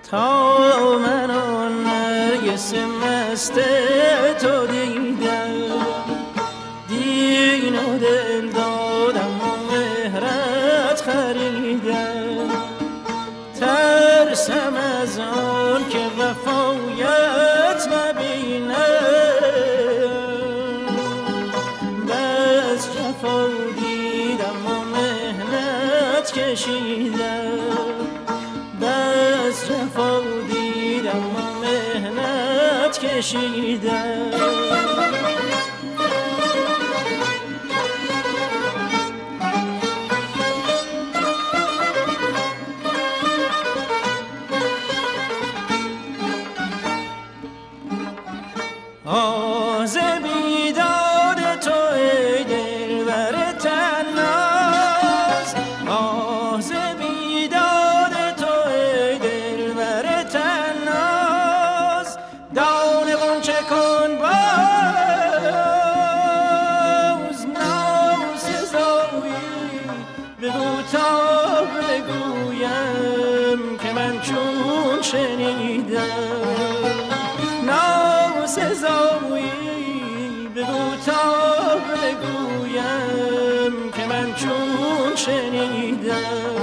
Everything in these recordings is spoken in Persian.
تا من آن نرگس مست تو دیدم، دین و دل دادم و مهرت خریدم. ترسم از آن که وفایت نبینم، بس جفا دیدم و مهنت کشیدم، بس جفا دیدم و مهنت کشیدم. آز بیداد تو ای دلبر طناز، آز بیداد تو ای دلبر طناز. دانه غنچه کن باز ناسزایی، بگو تا بگویم که من چون شنیدم. ناسزایی بگو تا بگویم که من چون شنیدم.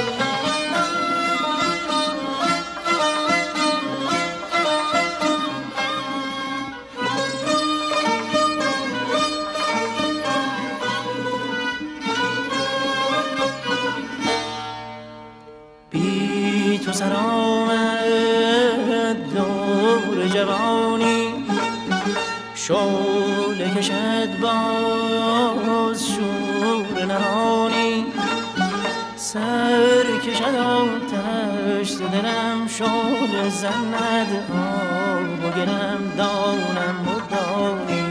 بی تو سر آمد دور جوانی، شعله کشد باز شور نهانی. سر کشد آتش ز دلم شعله زند، آب و گلم دانم و دانی.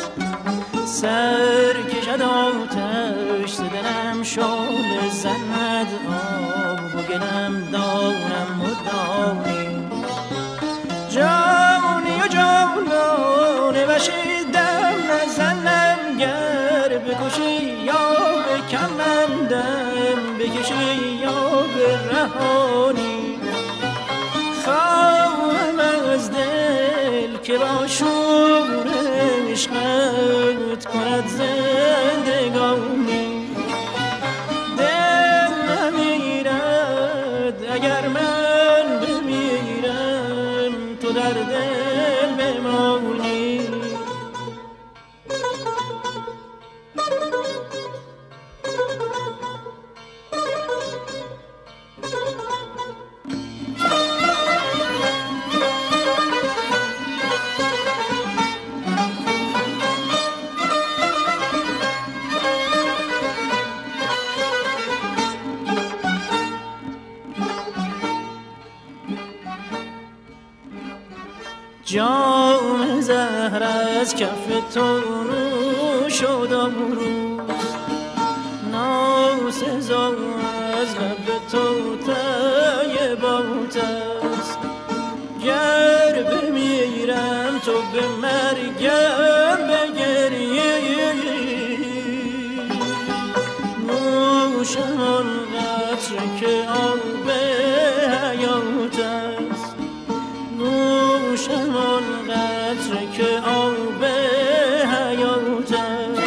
سر کشد آتش ز دلم شعله زند، آب و گلم دانم و دانی. جانی و جانانه بشیدم نزنم، گر بکشی یا بکمندم، بکشی یا برهانی. خواهم از دل که با شور عشقت کند زندگانی. دل نمیرد اگر من بمیرم، تو در دل بمانی. جام زهر از کف تو نوشد امروز، ناسزا از لب تو طیبات است. گر بمیرم تو به مرگم بگریه، نوشم آن قطره که آب حیات است. نوشم آن قطره که آب حیات است.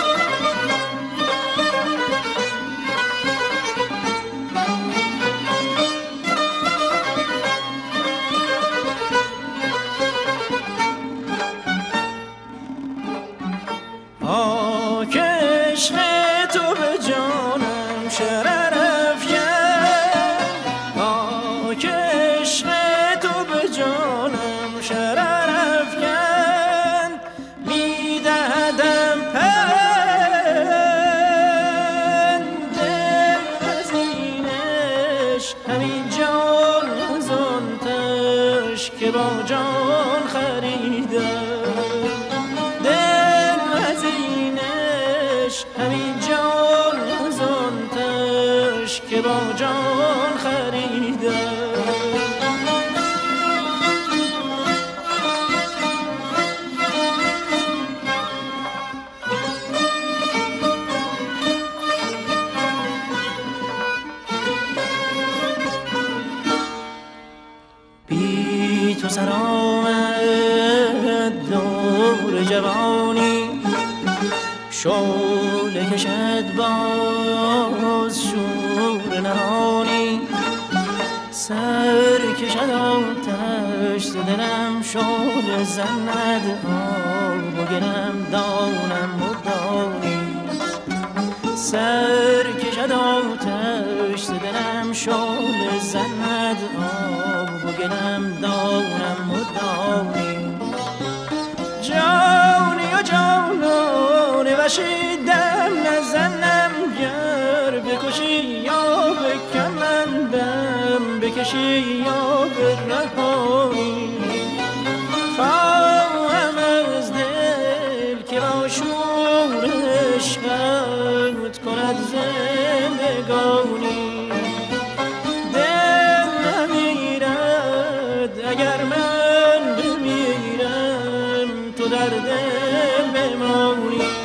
آه که عشق تو به جانم شرر افکن، آه که عشق تو به جانم شرر افکن. میدهدم پند از این عشق، همین جان از آن تش که با جان خریدم. همین جان از آن تش که با جان خریدم. سر آمد دور جوانی، شعله کشد باز شور نهانی، سر کشد آتش ز دلم شعله زند آب و گلم دانم مدانی، سر کشد آتش ز دلم شعله زند آب و گلم دانم مدانی، جانی و جانان وشیدم نزنم، گر بکشی یا بکمندم، بکشی یا برهانی، خواهم از دل که با شور عشقت کند زندگانی، دل نمیرد اگر من بمیرم، تو در دل بمانی.